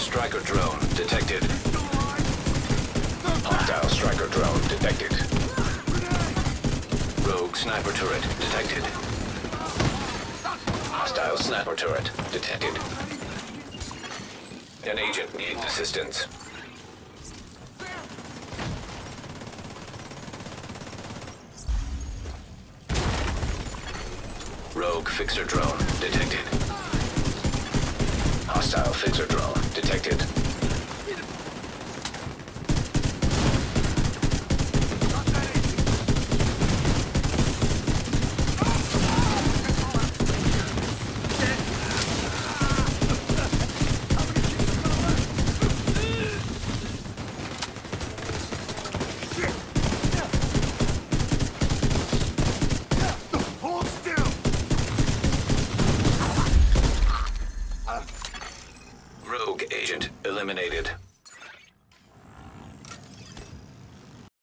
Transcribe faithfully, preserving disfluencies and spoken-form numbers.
striker drone detected. Hostile striker drone detected. Rogue sniper turret detected. Hostile sniper turret detected. An agent needs assistance. Rogue fixer drone detected. Hostile fixer drone detected. Rogue agent eliminated.